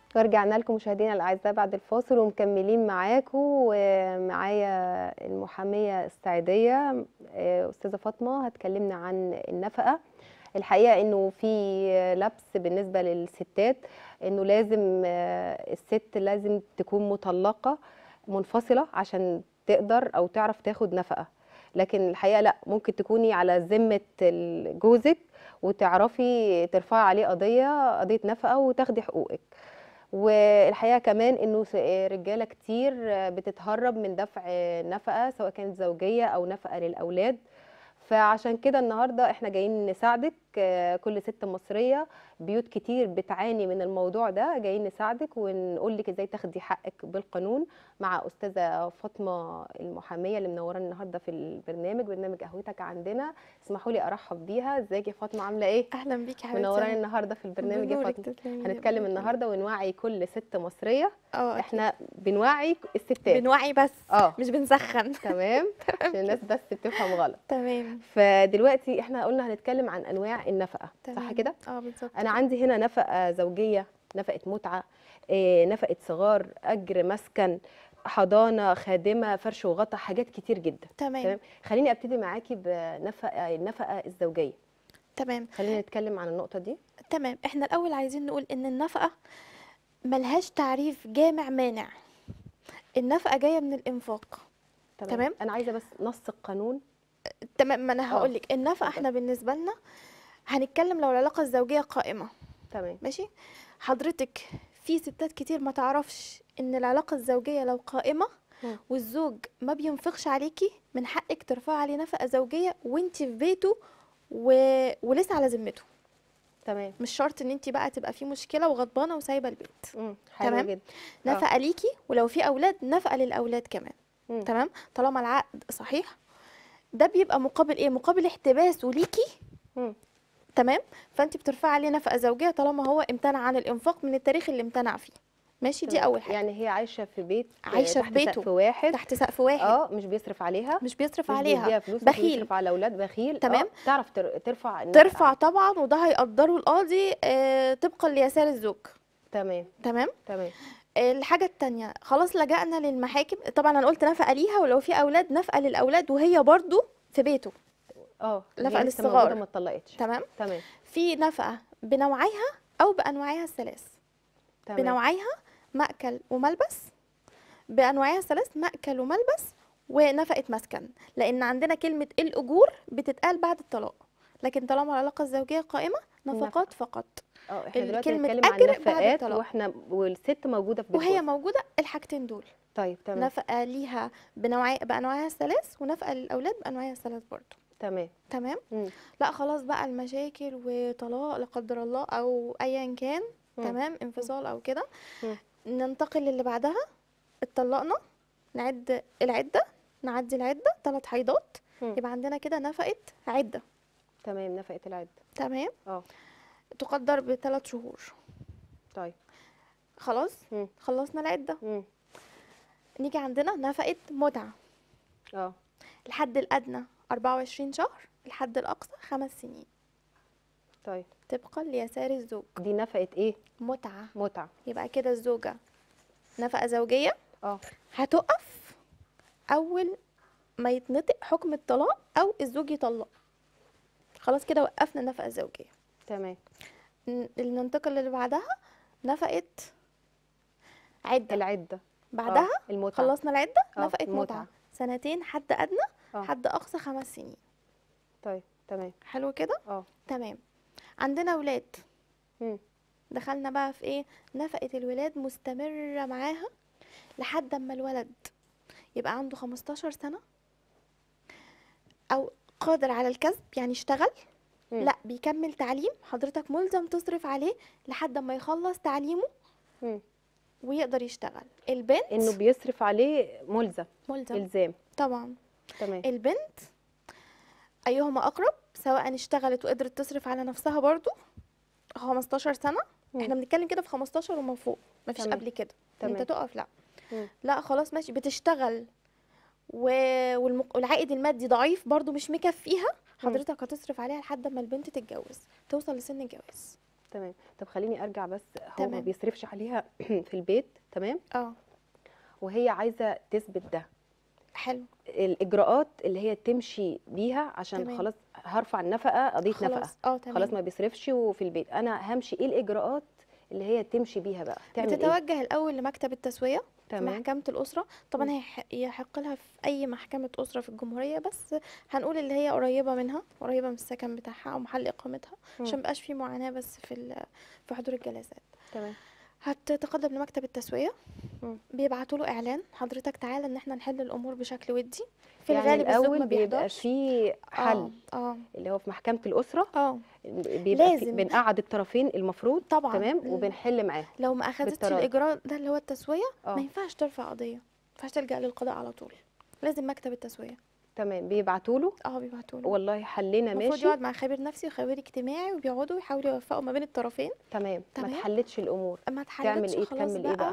ورجعنا لكم مشاهدينا الاعزاء بعد الفاصل ومكملين معاكم، ومعايا المحاميه السعيديه استاذه فاطمه هتكلمنا عن النفقه. الحقيقه انه في لبس بالنسبه للستات، انه لازم الست لازم تكون مطلقه منفصله عشان تقدر او تعرف تاخد نفقه، لكن الحقيقه لا، ممكن تكوني على ذمه جوزك وتعرفي ترفعي عليه قضيه نفقه وتاخدي حقوقك. والحقيقه كمان انه رجاله كتير بتتهرب من دفع نفقه، سواء كانت زوجيه او نفقه للاولاد. فعشان كده النهارده احنا جايين نساعدك، كل ست مصريه، بيوت كتير بتعاني من الموضوع ده، جايين نساعدك ونقول لك ازاي تاخدي حقك بالقانون مع استاذه فاطمه المحاميه اللي منورانا النهارده في برنامج قهوتك عندنا. اسمحوا لي ارحب بيها. ازيك يا فاطمه، عامله ايه؟ اهلا بيكي يا منورانا حبيبتي. النهارده في البرنامج يا بنورك، فاطمه. تسلمي لي، هنتكلم ربنا يخليكي. النهارده ونوعي كل ست مصريه. اكيد احنا بنوعي الستات. بنوعي بس اه مش بنسخن. تمام، تمام عشان الناس كده. بس بتفهم غلط. تمام فدلوقتي احنا قلنا هنتكلم عن انواع النفقه، صح تمام كده؟ بالظبط انا كده. عندي هنا نفقه زوجيه، نفقه متعه، نفقه صغار، اجر مسكن، حضانه، خادمه، فرش وغطا، حاجات كتير جدا. تمام تمام، خليني ابتدي معاكي النفقه الزوجيه. تمام خلينا نتكلم عن النقطه دي. تمام. احنا الاول عايزين نقول ان النفقه ملهاش تعريف جامع مانع. النفقه جايه من الانفاق. تمام، تمام انا عايزه بس نص القانون. تمام. ما انا اه هقول لك النفقه اتفضل. احنا بالنسبه لنا هنتكلم لو العلاقه الزوجيه قائمه. تمام. ماشي. حضرتك في ستات كتير ما تعرفش ان العلاقه الزوجيه لو قائمه مم. والزوج ما بينفقش عليكي، من حقك ترفعي عليه نفقة زوجية وانت في بيته ولسه على ذمته. تمام. مش شرط ان انت بقى تبقى في مشكلة وغضبانة وسايبة البيت. حلو تمام. جدا. اه. نفقة ليكي، ولو في اولاد نفقة للاولاد كمان. مم. تمام. طالما العقد صحيح، ده بيبقى مقابل ايه؟ مقابل احتباسه ليكي. مم. تمام. فانت بترفعي عليه نفقة زوجية طالما هو امتنع عن الانفاق من التاريخ اللي امتنع فيه. ماشي. دي تمام، اول حاجة. يعني هي عايشه في بيت عايشة في تحت بيته سقف واحد. تحت سقف واحد، مش بيصرف عليها، مش بيصرف مش عليها، بيديها فلوس، مش بخيل. بيصرف على الاولاد، بخيل. تمام. تعرف ترفع النفقه ترفع عليه. طبعا، وده هيقدره القاضي طبقا ليسار الزوج. تمام. تمام. تمام. الحاجة التانية، خلاص لجأنا للمحاكم. طبعا انا قلت نفقة ليها، ولو في اولاد نفقة للاولاد وهي برضو في بيته. هي نفقة لسه موجوده للصغار. ما اتطلقتش. تمام. تمام. في نفقة بنوعيها او بانواعها الثلاث. تمام. بنوعيها مأكل وملبس، بانواعها الثلاث مأكل وملبس ونفقة مسكن. لان عندنا كلمة الاجور بتتقال بعد الطلاق، لكن طالما العلاقة الزوجية قائمة نفقات فقط. احنا دلوقتي كلمة هنتكلم عن أجر بعد نفقات الطلاق، والست موجوده في بيت وهي جوزها. موجودة الحاجتين دول. طيب تمام. نفقة ليها بأنواعها الثلاث، ونفقة للأولاد بأنواعها الثلاث برضو. تمام. تمام. مم. لا خلاص بقى المشاكل وطلاق لا قدر الله أو أيا كان. مم. تمام. انفصال أو كده. مم. ننتقل للي بعدها. اتطلقنا، نعد العدة، نعدي العدة 3 حيضات، مم. يبقى عندنا كده نفقة عدة. تمام، نفقه العده. تمام. اه تقدر ب3 شهور. طيب. خلاص. مم. خلصنا العدة. مم. نيجي عندنا نفقة متعة. اه الحد الأدنى 24 شهر، الحد الأقصى 5 سنين، طيب. طبقا ليسار الزوج. دي نفقه ايه؟ متعة. متعه. يبقى كده الزوجة نفقة زوجية اه هتقف أول ما يتنطق حكم الطلاق أو الزوج يطلق. خلاص كده وقفنا نفقة زوجية. تمام. ننتقل اللي بعدها نفقة عدة. العده. بعدها المتعه. خلصنا العدة. نفقة المتعه. متعة 2 حد أدنى، حد أقصى 5 سنين. طيب تمام. حلو كده. تمام. عندنا ولاد. دخلنا بقى في ايه؟ نفقة الولاد مستمرة معاها لحد اما الولد يبقى عنده 15 سنة او قادر على الكسب، يعني اشتغل. لا بيكمل تعليم، حضرتك ملزم تصرف عليه لحد اما يخلص تعليمه ويقدر يشتغل. البنت انه بيصرف عليه ملزم. الزام طبعا. تمام. البنت ايهما اقرب، سواء اشتغلت وقدرت تصرف على نفسها برضو 15 سنة. احنا بنتكلم كده في 15 وما فوق، مفيش قبل كده. انت تقف لا. لا خلاص ماشي، بتشتغل والعائد المادي ضعيف برضو مش مكفيها، حضرتك هتصرف عليها لحد ما البنت تتجوز، توصل لسن الجواز. تمام. طب خليني ارجع بس، هو ما تمام. بيصرفش عليها في البيت، تمام، اه وهي عايزه تثبت ده، حلو. الاجراءات اللي هي تمشي بيها عشان تمام. خلاص هرفع النفقه، قضيه نفقه، خلاص اه خلاص تمام. ما بيصرفش وفي البيت، انا همشي ايه الاجراءات اللي هي تمشي بيها بقى، تعمل ايه؟ بتتوجه الاول لمكتب التسويه في تمام. محكمه الاسره. طبعا مم. هي يحق لها في اي محكمه اسره في الجمهوريه، بس هنقول اللي هي قريبه منها، قريبه من السكن بتاعها او محل اقامتها، مم. عشان مبقاش في معاناه بس في حضور الجلسات. تمام. هتتقدم لمكتب التسويه، مم. بيبعتوا له اعلان حضرتك تعالى ان احنا نحل الامور بشكل ودي. في يعني الغالب الزوج الاول ما بيبقى بيحضرش. في اه حل اه اللي هو في محكمه الاسره، اه بيبقى في لازم بنقعد الطرفين المفروض، طبعا. تمام، وبنحل معاهم لو ما اخدتش بالتراضي. الاجراء ده اللي هو التسويه، ما اه ينفعش ترفع قضيه، ما ينفعش تلجأ للقضاء على طول، لازم مكتب التسويه. تمام، بيبعتوا له اه بيبعتوا له. والله حلنا المفروض ماشي، يقعد مع خبير نفسي وخبير اجتماعي، وبيقعدوا يحاولوا يوفقوا ما بين الطرفين. تمام، ما تمام. اتحلتش الامور، ما تعمل اتحلتش ايه، خلاص تكمل ايه بقى. بقى؟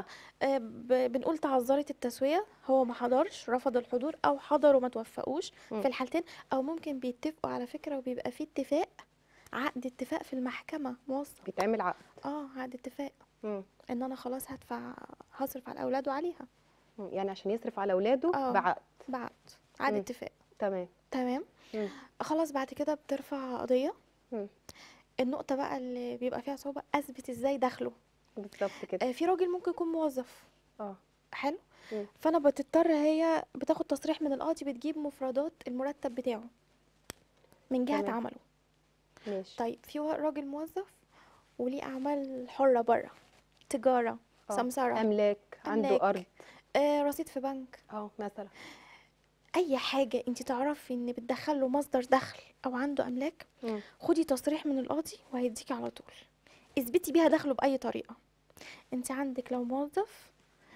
بنقول تعذرت التسويه، هو ما حضرش، رفض الحضور، او حضر وما توفقوش مم. في الحالتين. او ممكن بيتفقوا على فكره، وبيبقى في اتفاق، عقد اتفاق في المحكمه موثق. بيتعمل عقد. عقد اتفاق مم. ان انا خلاص هصرف على الاولاد وعليها. يعني عشان يصرف على اولاده اه بعقد. بعقد، عقد مم. اتفاق. تمام. تمام. مم. خلاص بعد كده بترفع قضيه. مم. النقطه بقى اللي بيبقى فيها صعوبه، اثبت ازاي دخله. بالظبط كده. في راجل ممكن يكون موظف. اه. حلو. مم. فانا بتضطر، هي بتاخد تصريح من القاضي، بتجيب مفردات المرتب بتاعه من جهه تمام. عمله. ماشي. طيب في راجل موظف وليه اعمال حره بره، تجاره، سمسره، املاك، عنده ارض، رصيد في بنك، مثلا. اي حاجه انت تعرفي ان بتدخل له مصدر دخل او عنده املاك، مم. خدي تصريح من القاضي وهيديكي على طول، اثبتي بيها دخله باي طريقه. انت عندك لو موظف،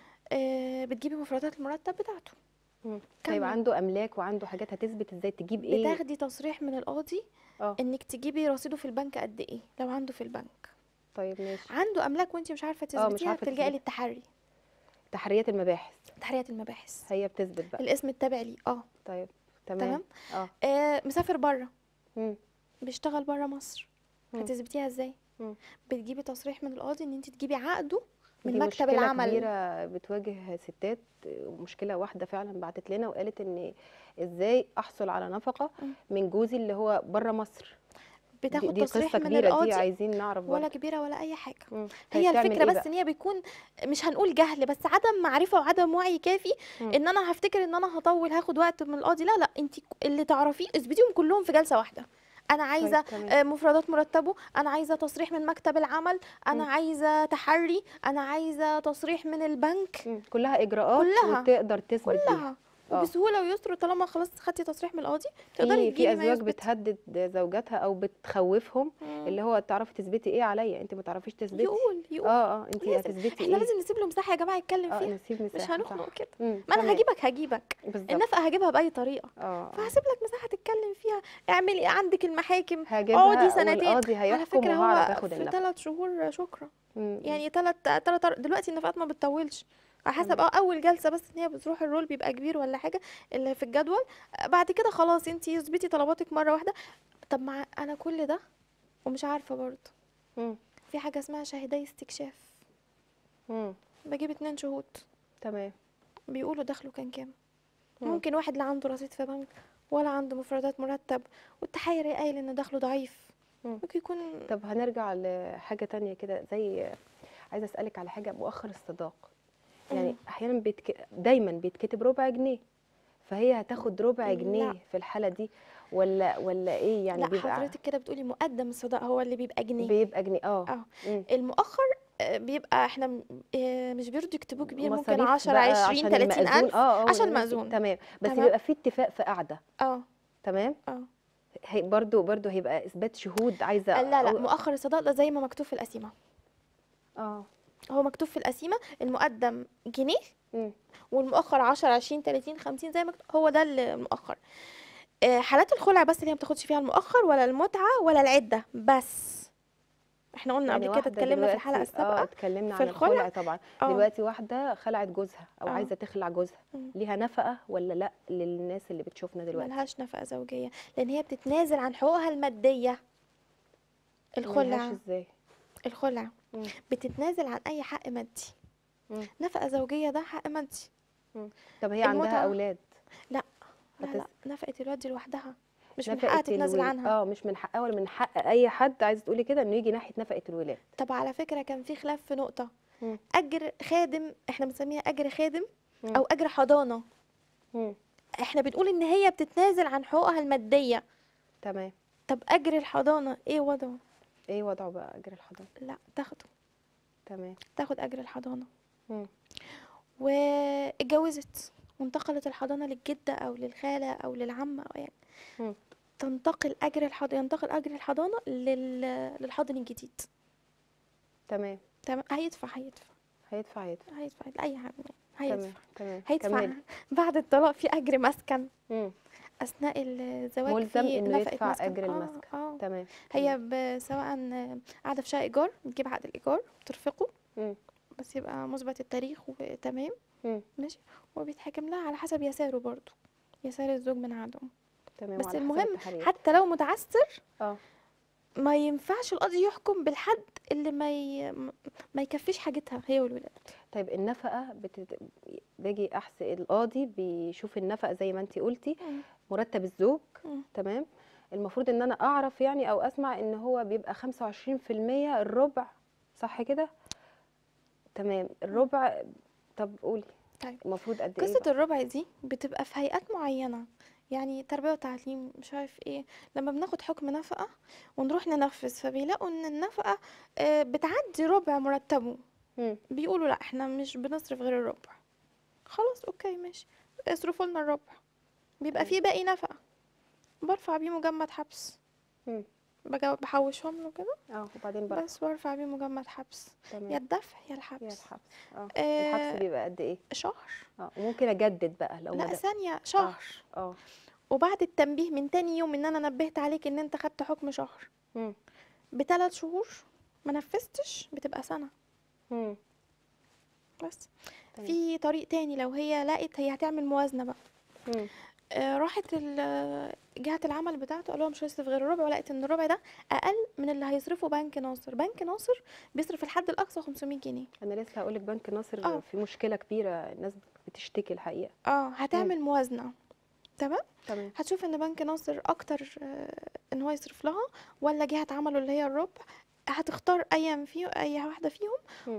بتجيبي مفردات المرتب بتاعته طيب كامله. عنده املاك وعنده حاجات، هتثبت ازاي، تجيب ايه؟ بتاخدي تصريح من القاضي اه انك تجيبي رصيده في البنك قد ايه، لو عنده في البنك. طيب ماشي. عنده املاك وانت مش عارفه مش تثبتيها، عارفه بتلجئي تثبت، للتحري، تحريات المباحث تحريات المباحث، هي بتثبت بقى. الاسم التابع ليه. طيب تمام. اه. مسافر بره، مم. بيشتغل بره مصر، مم. هتثبتيها ازاي؟ مم. بتجيبي تصريح من القاضي ان انت تجيبي عقده من دي مكتب مشكلة العمل. كبيرة بتواجه ستات، مشكلة واحدة فعلا بعتت لنا وقالت ان ازاي احصل على نفقة مم. من جوزي اللي هو بره مصر. بتاخد دي تصريح قصة من كبيرة، دي القاضي، عايزين نعرف ولا برضه. كبيره ولا اي حاجه. طيب هي تعمل الفكره ايه بس بقى؟ ان هي بيكون، مش هنقول جهل، بس عدم معرفه وعدم وعي كافي. مم. ان انا هفتكر ان انا هطول هاخد وقت من القاضي، لا انت اللي تعرفيه اثبتيهم كلهم في جلسه واحده. انا عايزه طيب تمام. مفردات مرتبه، انا عايزه تصريح من مكتب العمل، انا مم. عايزه تحري، انا عايزه تصريح من البنك. كلها اجراءات كلها وتقدر تثبت بيها. كلها وبسهوله ويسر، طالما خلاص خدتي تصريح من القاضي تقدري في تجيبي ما ازواج يثبت. بتهدد زوجاتها او بتخوفهم، اللي هو تعرفي تثبتي ايه عليا، انت ما تعرفيش تثبتي. يقول انت لازم. هتثبتي احنا ايه؟ لازم نسيب له مساحه يا جماعه يتكلم فيها، نسيب مش مساحة، هنخنق صح. كده. ما تمام. انا هجيبك بالظبط. النفقه هجيبها باي طريقه، اه فهسيب لك مساحه تتكلم فيها. اعملي عندك المحاكم، اقعدي هجيبها سنتين. والقاضي على هيحكم فكره وهعرف هو اخد في النفقة. 3 شهور شكرا. مم. يعني دلوقتي النفقات ما بتطولش، على حسب تمام. اول جلسه بس ان هي بتروح الرول بيبقى كبير ولا حاجه اللي في الجدول. بعد كده خلاص انت اثبتي طلباتك مره واحده. طب مع انا كل ده ومش عارفه برضه، مم. في حاجه اسمها شاهدي استكشاف، مم. بجيب 2 شهود تمام. بيقولوا دخله كان كام. مم. ممكن واحد لا عنده رصيد في بنك ولا عنده مفردات مرتب، والتحري قايل ان دخله ضعيف، مم. ممكن يكون. طب هنرجع لحاجة تانية كده، زي عايزة اسألك على حاجة، مؤخر الصداق. يعني احيانا دايما بيتكتب ربع جنيه، فهي هتاخد ربع جنيه لا في الحالة دي ولا ايه يعني؟ لا بيبقى حضرتك كده بتقولي مقدم الصداق هو اللي بيبقى جنيه. بيبقى جنيه. مم. المؤخر بيبقى احنا مش بيرضوا يكتبوه كبير، ممكن مصاريف 10 بقى 20 عشان 30 المأذون. ألف عشان المأذون. تمام، بس تمام. بيبقى في اتفاق في قعدة. اه تمام. اه هي برضو هيبقى اثبات شهود، عايزه لا مؤخر الصداق ده زي ما مكتوب في القسيمة. هو مكتوب في القسيمة المقدم جنيه، مم. والمؤخر 10 20 30 50 زي ما مكتوب، هو ده المؤخر. حالات الخلع بس اللي هي ما بتاخدش فيها المؤخر ولا المتعة ولا العدة بس. احنا قلنا يعني قبل كده اتكلمنا في الحلقة السابقة اتكلمنا في عن الخلع طبعا. اه دلوقتي واحده خلعت جوزها او عايزه تخلع جوزها، مم. ليها نفقه ولا لا للناس اللي بتشوفنا دلوقتي؟ ملهاش نفقة زوجية، لأن هي بتتنازل عن حقوقها المادية. الخلع ملهاش ازاي؟ الخلع مم. بتتنازل عن اي حق مادي. مم. نفقه زوجيه ده حق مادي. طب هي عندها المتعه اولاد؟ لا لا، نفقه الواد دي لوحدها مش من نفقة حقها تتنازل عنها. مش من حقها ولا من حق اي حد، عايزه تقولي كده انه يجي ناحيه نفقه الولاد؟ طب على فكره كان في خلاف في نقطه. مم. اجر خادم احنا بنسميها اجر خادم مم. او اجر حضانه. مم. احنا بنقول ان هي بتتنازل عن حقوقها الماديه. تمام. طب اجر الحضانه ايه وضعه؟ ايه وضعه بقى اجر الحضانه؟ لا تاخده، تمام. تاخد اجر الحضانه. مم. واتجوزت وانتقلت الحضانه للجده او للخاله او للعمه او يعني مم. ينتقل اجر الحضانه للحاضن الجديد. تمام. تمام. هيدفع لاي حاجه تمام. هيدفع. تمام. هيدفع كملي. بعد الطلاق في اجر مسكن. مم. اثناء الزواج ملزم في انه نفقه يدفع مسكن. اجر المسكن. تمام. هي سواء قاعده في شقه ايجار بتجيب عقد الايجار ترفقه، مم. بس يبقى مثبت التاريخ وتمام مم. ماشي، وبيتحكم لها على حسب يساره برضو، يسار الزوج من عدم. تمام. بس وعلى حسب المهم التحريات. حتى لو متعسر اه ما ينفعش القاضي يحكم بالحد اللي ما يكفيش حاجتها هي والولاد. طيب النفقه باجي احسب، القاضي بيشوف النفقه زي ما انتي قلتي، مرتب الزوج. تمام. المفروض ان انا اعرف يعني او اسمع ان هو بيبقى 25% الربع، صح كده؟ تمام. الربع. طب قولي. طيب المفروض قد ايه قصة بقى؟ الربع دي بتبقى في هيئات معينة، يعني تربية وتعليم مش عارف ايه. لما بناخد حكم نفقة ونروح ننفذ فبيلاقوا ان النفقة بتعدي ربع مرتبه، بيقولوا لا احنا مش بنصرف غير الربع. خلاص اوكي ماشي، اصرفوا لنا الربع. بيبقى فيه باقي نفقة برفع بيه مجمد حبس. بحوشهم له كده وبعدين بس برفع بيه مجمد حبس. تمام. يا الدفع يا الحبس. الحبس بيبقى قد ايه؟ شهر. وممكن اجدد بقى لو لا ثانية شهر. وبعد التنبيه من تاني يوم ان انا نبهت عليك ان انت خدت حكم شهر ب3 شهور ما نفذتش بتبقى سنة. بس تمام. في طريق تاني لو هي لقت هي هتعمل موازنة بقى. راحت جهة العمل بتاعته قال لهم مش هيصرف غير الربع، ولقيت ان الربع ده اقل من اللي هيصرفه بنك ناصر. بنك ناصر بيصرف الحد الاقصى 500 جنيه. انا لسه هقول لك بنك ناصر في مشكلة كبيرة، الناس بتشتكي الحقيقة. هتعمل موازنة. تمام. تمام. هتشوف ان بنك ناصر اكتر ان هو يصرف لها ولا جهة عمله اللي هي الربع. هتختار اي واحدة فيهم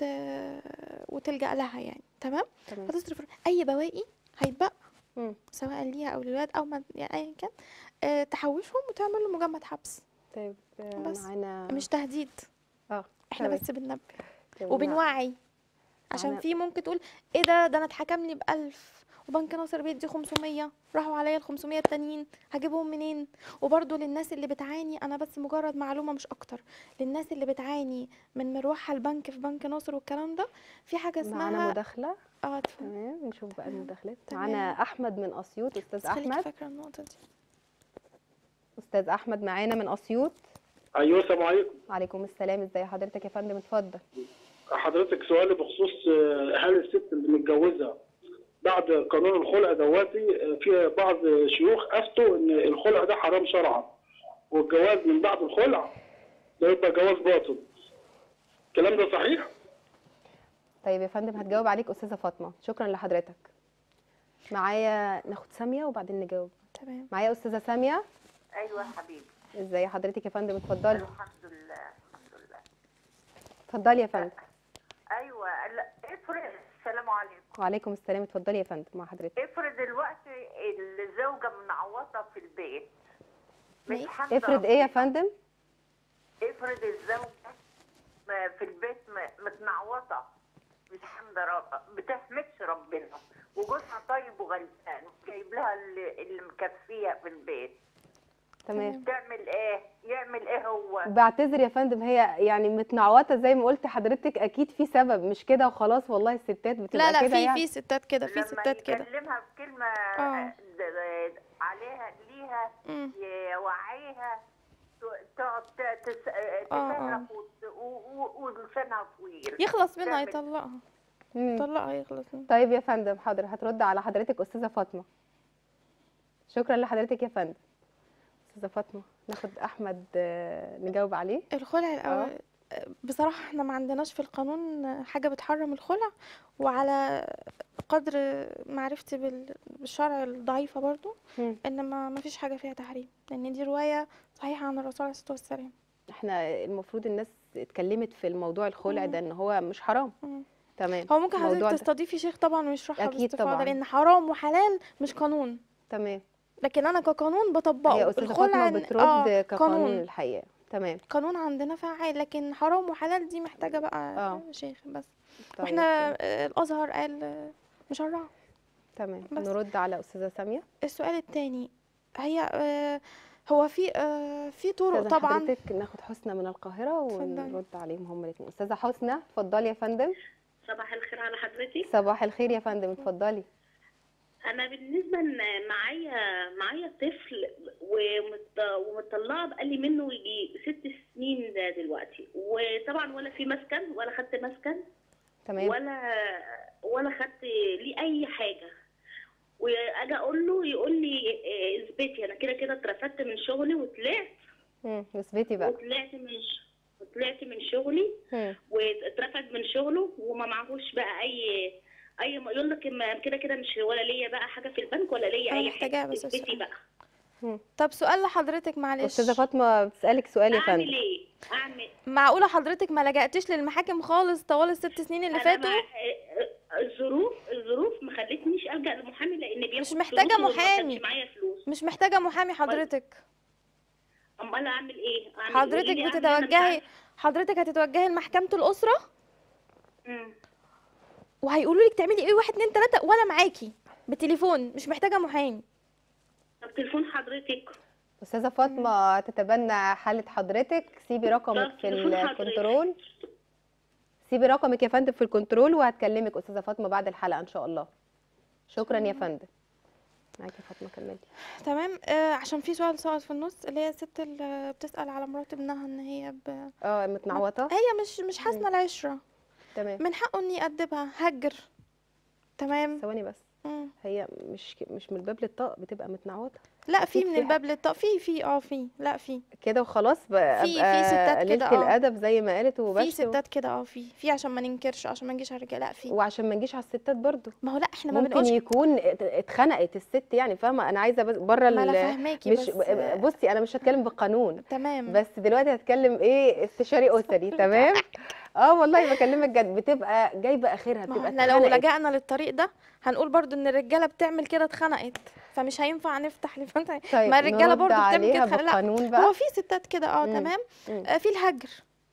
وتلجأ لها يعني. تمام. هتصرف اي بواقي هيتبقى سواء ليها او للولاد او ما يعني ايا كان تحوشهم وتعمل له مجمد حبس. طيب بس معانا مش تهديد. احنا طيب. بس بننبه وبنوعي عشان في ممكن تقول ايه ده انا اتحكم لي ب1000 وبنك ناصر بيدي 500 راحوا عليا ال500 التانيين هجيبهم منين؟ وبرده للناس اللي بتعاني، انا بس مجرد معلومه مش اكتر، للناس اللي بتعاني من مروحها البنك في بنك ناصر والكلام ده في حاجه اسمها معانا مداخله. تمام. نشوف بقى المداخلات. معانا احمد من اسيوط. استاذ احمد. خليكي فاكره النقطه دي. استاذ احمد معانا من اسيوط. ايوه السلام عليكم. وعليكم السلام. ازي حضرتك يا فندم؟ اتفضل. حضرتك سؤالي بخصوص هل الست اللي متجوزه بعد قانون الخلع دواتي، في بعض شيوخ افتوا ان الخلع ده حرام شرعا والجواز من بعد الخلع ده يبقى جواز باطل. الكلام ده صحيح؟ طيب يا فندم هتجاوب عليك استاذه فاطمه. شكرا لحضرتك. معايا ناخد ساميه وبعدين نجاوب. تمام. معايا استاذه ساميه. ايوه حبيبي. ازي حضرتك يا فندم؟ اتفضلي. الحمد لله الحمد لله. اتفضلي يا فندم. ايوه افرض. السلام عليكم. وعليكم السلام. اتفضلي يا فندم مع حضرتك. افرض دلوقتي الزوجه منعوطه في البيت مش حامده. افرض ايه يا فندم؟ افرض الزوجه في البيت متنعوطه مش حامده بتحمدش ربنا وجوزها طيب وغلبان وجايب لها اللي مكفيه في البيت. تمام. تعمل ايه؟ يعمل ايه هو؟ بعتذر يا فندم، هي يعني متنعوطه زي ما قلت حضرتك، اكيد في سبب، مش كده وخلاص. والله الستات بتبقى كده. لا يعني في ستات كده، في ستات كده لما يكلمها بكلمه عليها ليها يوعيها تقعد تفرق ولسانها طويل يخلص منها يطلقها. يطلقها يخلص منها. طيب يا فندم حاضر، هترد على حضرتك استاذه فاطمه. شكرا لحضرتك يا فندم. استاذه فاطمه ناخد احمد نجاوب عليه. الخلع الاول بصراحة احنا ما عندناش في القانون حاجة بتحرم الخلع، وعلى قدر معرفتي بالشرع الضعيفة برضو ان ما فيش حاجة فيها تحريم، لان دي رواية صحيحة عن الرسول عليه الصلاة والسلام. احنا المفروض الناس اتكلمت في الموضوع الخلع ده ان هو مش حرام. تمام. هو ممكن حضرتك الموضوع ده تستضيفي شيخ طبعا ويشرحها اكيد باستفاضة، طبعا. لان حرام وحلال مش قانون، تمام. لكن انا كقانون بطبقه. هي استاذه فاطمه بترد كقانون الحقيقه. تمام. قانون عندنا فعال، لكن حرام وحلال دي محتاجه بقى شيخ بس. طيب. واحنا الازهر قال مشرع. تمام. نرد على استاذه ساميه. السؤال الثاني، هي هو في طرق طبعا. حضرتك ناخد حسنى من القاهره ونرد عليهم هم الاثنين. استاذه حسنى اتفضلي يا فندم. صباح الخير على حضرتك. صباح الخير يا فندم، اتفضلي. انا بالنسبه معايا طفل ومطلعه بقالي منه يجي 6 سنين ده دلوقتي، وطبعا ولا في مسكن ولا خدت مسكن. تمام. ولا خدت ليه اي حاجه، واجي اقول له يقول لي اثبتي، انا كده كده اترفدت من شغلي وطلعت. اثبتي بقى. وطلعت من شغلي واترفد من شغله، وما معهوش بقى اي يقول لك كده كده مش ولا ليا بقى حاجه في البنك ولا ليا اي حاجه. اثبتي بقى. طب سؤال لحضرتك معلش. استاذه فاطمه بتسالك سؤال يا فندم. اعمل ايه؟ معقوله حضرتك ما لجأتيش للمحاكم خالص طوال ال6 سنين اللي فاتوا؟ الظروف ما خلتنيش الجأ لمحامي، لان بياخد مش محتاجه محامي. معايا فلوس. مش محتاجه محامي حضرتك. امال اعمل ايه؟ حضرتك هتتوجهي لمحكمه الاسره. وهيقولوا لك تعملي ايه 1 2 3 وانا معاكي بالتليفون، مش محتاجه محامي. طب تليفون حضرتك. استاذه فاطمه تتبنى حاله حضرتك، سيبي رقمك في الكنترول. سيبي رقمك يا فندم في الكنترول وهتكلمك استاذه فاطمه بعد الحلقه ان شاء الله. شكرا يا فندم. معاكي يا فاطمه، كملي. تمام. عشان في سؤال سقط في النص، اللي هي الست اللي بتسال على مرات ابنها ان هي متنعوطه، هي مش حاسنه العشره. تمام. من حقه اني يأدبها هجر. تمام. ثواني بس. هي مش من الباب للطاق بتبقى متنعوطه. لا، في من الباب للطاق، في لا في كده وخلاص بقى. في ستات كده قليلة الادب زي ما قالت وبس. في ستات كده في عشان ما ننكرش، عشان ما نجيش على الرجاله. لا، في وعشان ما نجيش على الستات برضو. ما هو لا، احنا ما ممكن بنقولش يكون اتخنقت الست، يعني فاهمه. انا عايزه بره ما انا فاهماكي، مش بصي، انا مش هتكلم بالقانون. تمام. بس دلوقتي هتكلم استشاري اسري. تمام. والله بكلمك جد، بتبقى جايبه اخرها، بتبقى احنا لو لجأنا للطريق ده هنقول برضو ان الرجاله بتعمل كده اتخنقت، فمش هينفع نفتح طيب ما الرجاله برضو بتعمل كده بالقانون بقى. هو في ستات كده تمام. في الهجر.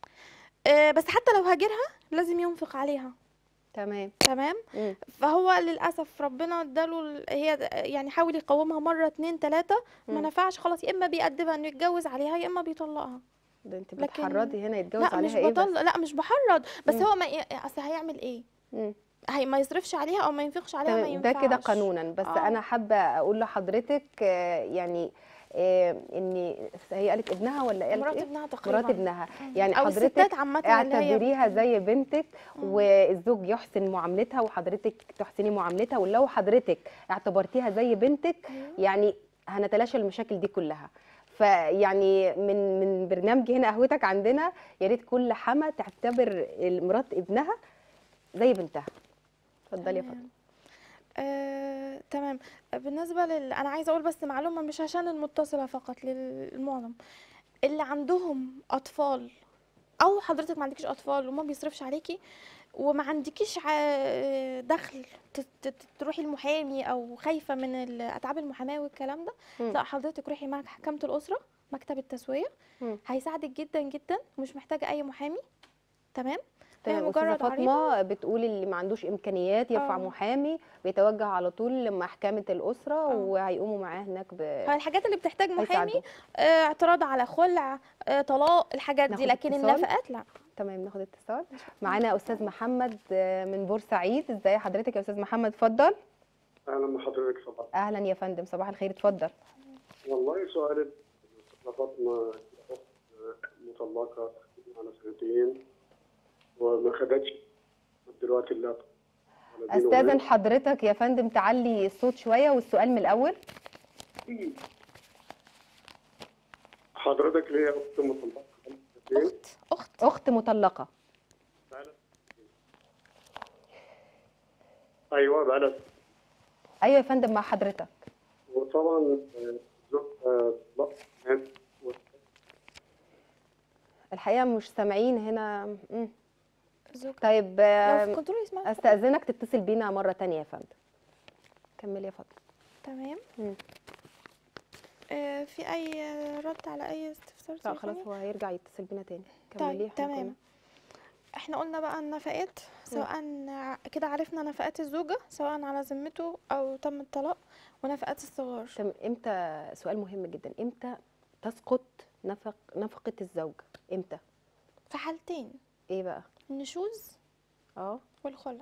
بس حتى لو هاجرها لازم ينفق عليها. تمام. فهو للاسف ربنا اداله هي يعني حاول يقومها مره 2 3 ما نفعش، خلاص يا اما بيأدبها انه يتجوز عليها يا اما بيطلقها. ده انت بتحرضي هنا يتجوز لا عليها؟ مش ايه بس؟ لا مش بحرض، بس هو اصل هيعمل ايه؟ ما يصرفش عليها او ما ينفقش عليها، ما ينفعش. ده كده قانونا. بس انا حابه اقول لحضرتك يعني ان هي قالت ابنها ولا قالت مرات ابنها تقريبا. مرات ابنها. يعني أو حضرتك اعتبريها زي بنتك، والزوج يحسن معاملتها وحضرتك تحسني معاملتها، ولو حضرتك اعتبرتيها زي بنتك يعني هنتلاشى المشاكل دي كلها. فيعني من برنامج هنا قهوتك عندنا، يا ريت كل حما تعتبر مرات ابنها زي بنتها. اتفضلي يا فاطمه. تمام. بالنسبه انا عايزه اقول بس معلومه مش عشان المتصله فقط، للمعظم اللي عندهم اطفال او حضرتك ما عندكيش اطفال وما بيصرفش عليكي وما عندكيش دخل تروحي المحامي او خايفه من اتعاب المحاماه والكلام ده. لا، حضرتك روحي مع محكمه الاسره، مكتب التسويه، هيساعدك جدا جدا ومش محتاجه اي محامي. تمام. استاذه فاطمه بتقول اللي ما عندوش امكانيات يرفع محامي، بيتوجه على طول لمحكمه الاسره وهيقوموا معاه هناك الحاجات اللي بتحتاج محامي، اعتراض على خلع، طلاق، الحاجات دي، لكن النفقات لا. تمام. ناخد اتصال. معانا استاذ محمد من بورسعيد. ازاي حضرتك يا استاذ محمد؟ اتفضل. اهلا بحضرتك. صباح. اهلا يا فندم، صباح الخير. اتفضل. والله سؤالي استاذه فاطمه، اخت مطلقه على 2 سنين وما خدتش دلوقتي اللاب. استاذن حضرتك يا فندم تعلي الصوت شويه والسؤال من الاول. حضرتك ليا اخت مطلقه. اخت اخت مطلقه. ايوه بقى. ايوه يا فندم مع حضرتك. وطبعا زوج طلاق. الحقيقه مش سامعين هنا. زوج طيب لو في كنترول يسمع. استاذنك تتصل بينا مره تانية يا فندم. كملي يا فندم. تمام. مم. في اي رد على اي استفسار لا خلاص تليفوني؟ هو هيرجع يتصل بينا تاني. كملي. طيب تمام. احنا قلنا بقى النفقات، سواء كده عرفنا نفقات الزوجة سواء على ذمته او تم الطلاق، ونفقات الصغار. طب امتى، سؤال مهم جدا، امتى تسقط نفقة الزوجة؟ امتى؟ في حالتين. ايه بقى؟ النشوز والخلع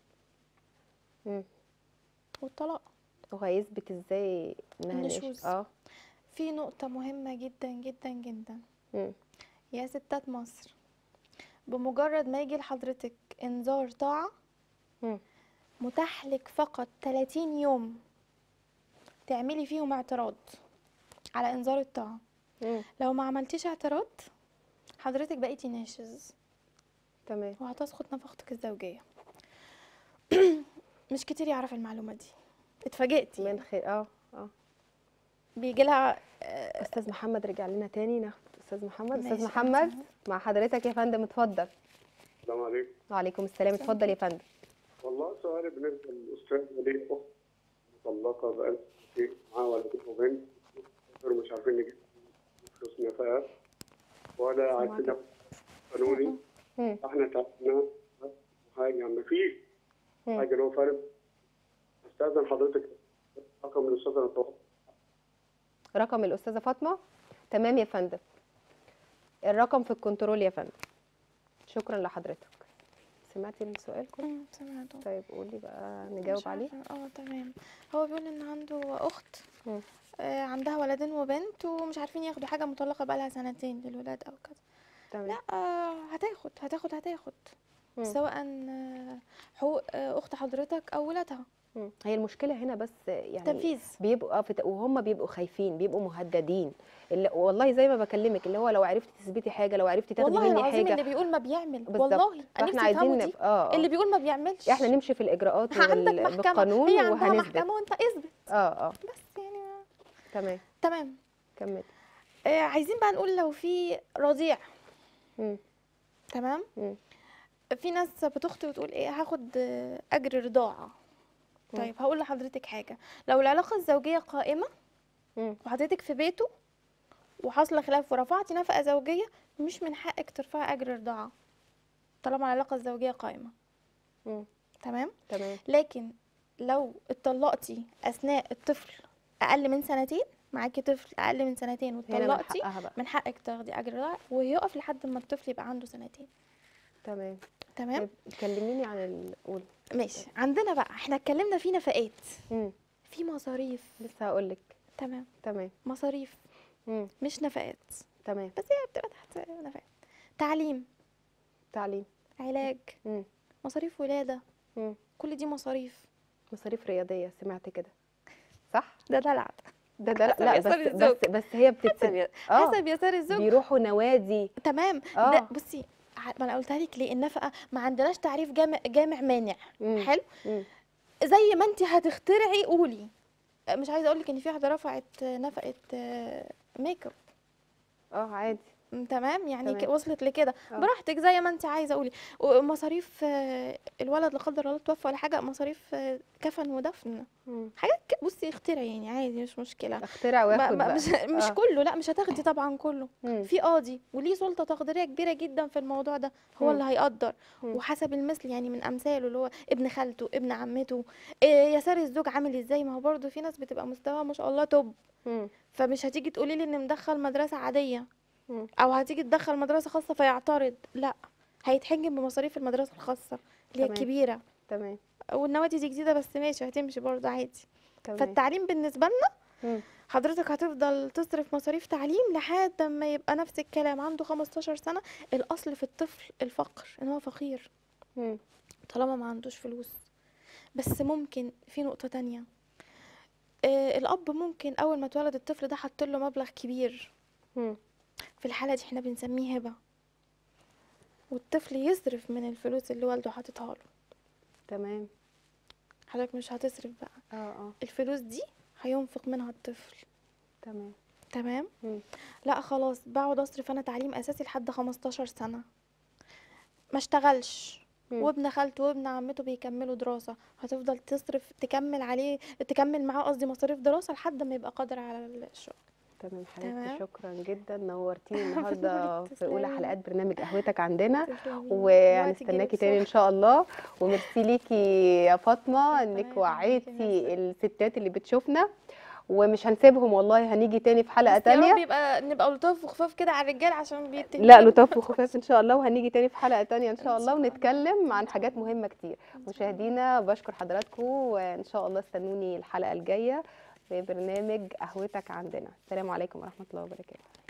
والطلاق. هو هيثبت ازاي انها النشوز؟ في نقطة مهمة جدا جدا جدا. يا ستات مصر، بمجرد ما يجي لحضرتك انذار طاعة متاح لك فقط 30 يوم تعملي فيهم اعتراض على انذار الطاعة. لو ما عملتيش اعتراض حضرتك بقيتي ناشز. تمام. وهتسقط نفقتك الزوجية. مش كتير يعرف المعلومة دي. اتفاجئتي من خير. بيجي لها. استاذ محمد رجع لنا تاني، ناخد استاذ محمد. ماشي. استاذ محمد مع حضرتك يا فندم، اتفضل. السلام عليكم. وعليكم السلام، اتفضل يا فندم. والله سؤالي بالنسبه للاستاذ ليه اخت مطلقه بقالها سنتين معاها ولدين وبنت، مش عارفين نجيب فلوس نفقات ولا عارفين قانوني. احنا تعبنا حاجه ما فيش حاجه اللي هو فارق. استاذن حضرتك رقم الاستاذه التواصل. رقم الاستاذه فاطمه. تمام يا فندم، الرقم في الكنترول يا فندم. شكرا لحضرتك. سمعتي السؤال كله؟ سمعته. طيب قولي بقى نجاوب عليه. تمام. هو بيقول ان عنده اخت عندها ولدين وبنت ومش عارفين ياخدوا حاجه، مطلقه بقالها سنتين للولاد او كده. تمام. لا هتاخد سواء حقوق اخت حضرتك او ولادها. هي المشكله هنا بس يعني تنفيذ. بيبقوا وهم بيبقوا خايفين، بيبقوا مهددين. والله زي ما بكلمك، اللي هو لو عرفتي تثبتي حاجه، لو عرفتي تاخدي مني حاجه. والله العظيم اللي بيقول ما بيعمل. والله احنا عايزين نبقى اللي بيقول ما بيعملش. احنا نمشي في الاجراءات عندك محكمه، بالقانون هي عندها وهنثبت. محكمه وانت اثبت. بس يعني تمام. كمل. عايزين بقى نقول لو في رضيع. تمام. في ناس بتخطي وتقول ايه، هاخد اجر رضاعه. طيب هقول لحضرتك حاجه، لو العلاقه الزوجيه قائمه وحضرتك في بيته وحصل خلاف ورفعتي نفقه زوجيه، مش من حقك ترفعي اجر رضاعه طالما العلاقه الزوجيه قائمه. تمام. لكن لو اتطلقتي اثناء الطفل اقل من سنتين، معاكي طفل اقل من سنتين واتطلقتي، من حقك تاخدي اجر رضاعه ويقف لحد ما الطفل يبقى عنده سنتين. تمام. كلميني عن قولي. ماشي. عندنا بقى احنا اتكلمنا في نفقات، في مصاريف. لسه هقول لك. تمام. مصاريف مش نفقات. تمام. بس هي بتبقى تحت نفقات. تعليم، علاج، مصاريف ولاده، كل دي مصاريف رياضيه. سمعت كده صح؟ ده دلع. لا بس هي بتكسب حسب يسار الزوج. بيروحوا نوادي. تمام. ده بصي، ما انا قلتها لك ليه، النفقه ما عندناش تعريف جامع مانع. حلو. زي ما انت هتخترعي قولي. مش عايزه اقول لك ان في واحده رفعت نفقه ميك اب. عادي. تمام. يعني وصلت لكده براحتك زي ما انت عايزه قولي. مصاريف الولد لا قدر الله توفى ولا حاجه، مصاريف كفن ودفن، حاجات بصي اخترعي يعني عادي، مش مشكله. اخترع واخد بقى. مش كله، لا مش هتاخدي طبعا كله. في قاضي وليه سلطه تقديريه كبيره جدا في الموضوع ده، هو اللي هيقدر وحسب المثل، يعني من امثاله اللي هو ابن خالته ابن عمته. يسار الزوج عامل ازاي، ما هو برده في ناس بتبقى مستواها ما شاء الله توب، فمش هتيجي تقولي لي ان مدخل مدرسه عاديه او هتيجي تدخل مدرسه خاصه فيعترض، لا هيتحجم بمصاريف المدرسه الخاصه اللي هي الكبيره. والنوادي دي جديده بس ماشي هتمشي برضه عادي. فالتعليم بالنسبه لنا حضرتك هتفضل تصرف مصاريف تعليم لحد ما يبقى نفس الكلام عنده 15 سنه. الاصل في الطفل الفقر، ان هو فقير طالما ما عندوش فلوس. بس ممكن في نقطه تانية، الاب ممكن اول ما اتولد الطفل ده حط له مبلغ كبير، في الحالة دي احنا بنسميه هبة. والطفل يصرف من الفلوس اللي والده حاططها له. تمام. حضرتك مش هتصرف بقى، اه الفلوس دي هينفق منها الطفل. تمام. لا خلاص بقعد اصرف انا تعليم اساسي لحد 15 سنه، ما اشتغلش وابن خالته وابن عمته بيكملوا دراسه، هتفضل تصرف تكمل عليه، تكمل معاه قصدي مصاريف دراسه لحد ما يبقى قادر على الشغل. تمام حبيبتي، شكرا جدا، نورتيني النهارده في اولى حلقات برنامج قهوتك عندنا، وهنستناكي تاني ان شاء الله. وميرسي ليكي يا فاطمه انك وعيتي الستات اللي بتشوفنا، ومش هنسيبهم والله، هنيجي تاني في حلقه تانية. يا رب نبقى لطاف وخفاف كده على الرجال عشان بيتهموا. لا لطاف وخفاف ان شاء الله، وهنيجي تاني في حلقه تانية ان شاء الله ونتكلم عن حاجات مهمه كتير. مشاهدينا بشكر حضراتكم، وان شاء الله استنوني الحلقه الجايه في برنامج قهوتك عندنا. السلام عليكم ورحمه الله وبركاته.